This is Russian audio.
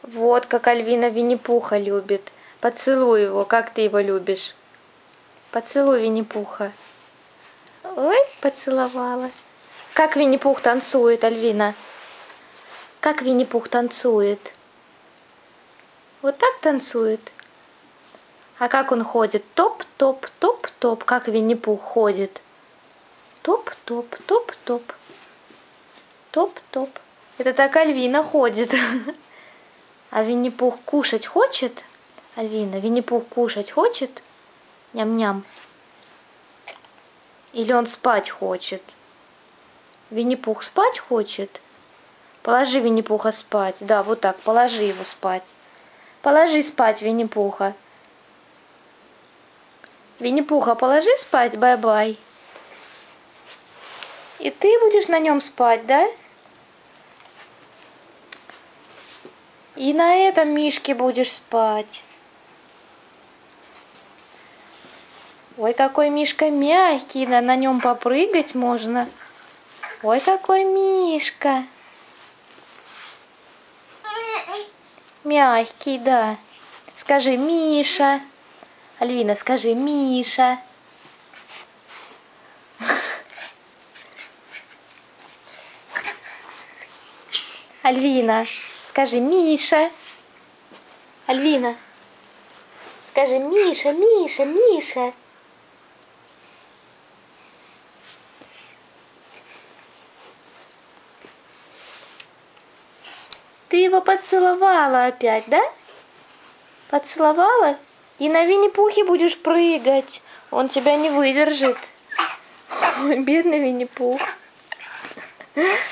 Вот как Альвина Винни-Пуха любит. Поцелуй его, как ты его любишь? Поцелуй Винни-Пуха. Ой, поцеловала. Как Винни-Пух танцует, Альвина? Как Винни-Пух танцует? Вот так танцует? А как он ходит? Топ-топ, топ-топ. Как Винни-Пух ходит? Топ-топ, топ-топ. Топ-топ. Это так Альвина ходит. А Винни-Пух кушать хочет? Альвина, Винни-Пух кушать хочет? Ням-ням. Или он спать хочет? Винни-Пух спать хочет? Положи Винни-Пуха спать. Да, вот так, положи его спать. Положи спать Винни-Пуха. Винни-Пуха, положи спать, бай-бай. И ты будешь на нем спать, да? И на этом мишке будешь спать. Ой, какой мишка мягкий, на нем попрыгать можно. Ой, какой мишка. Мягкий, да. Скажи, Миша. Альвина, скажи, Миша. Альвина, скажи, Миша. Альвина, скажи, Миша, Миша, Миша. Ты его поцеловала опять, да? Поцеловала? И на Винни-Пухе будешь прыгать. Он тебя не выдержит. Ой, бедный Винни-Пух.